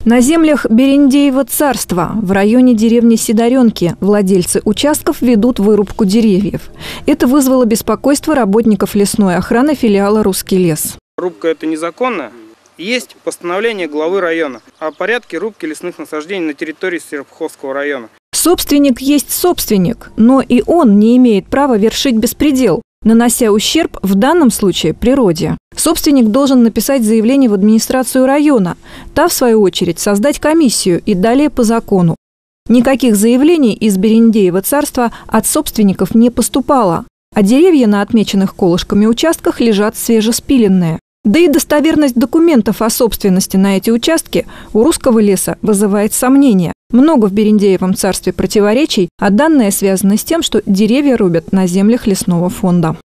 На землях Берендеево царства в районе деревни Сидоренки владельцы участков ведут вырубку деревьев. Это вызвало беспокойство работников лесной охраны филиала «Русский лес». Рубка – это незаконно. Есть постановление главы района о порядке рубки лесных насаждений на территории Серпуховского района. Собственник есть собственник, но и он не имеет права вершить беспредел, нанося ущерб в данном случае природе. Собственник должен написать заявление в администрацию района, та, в свою очередь, создать комиссию и далее по закону. Никаких заявлений из Берендеево царства от собственников не поступало, а деревья на отмеченных колышками участках лежат свежеспиленные. Да и достоверность документов о собственности на эти участки у русского леса вызывает сомнения. Много в Берендеевом царстве противоречий, а данные связаны с тем, что деревья рубят на землях лесного фонда.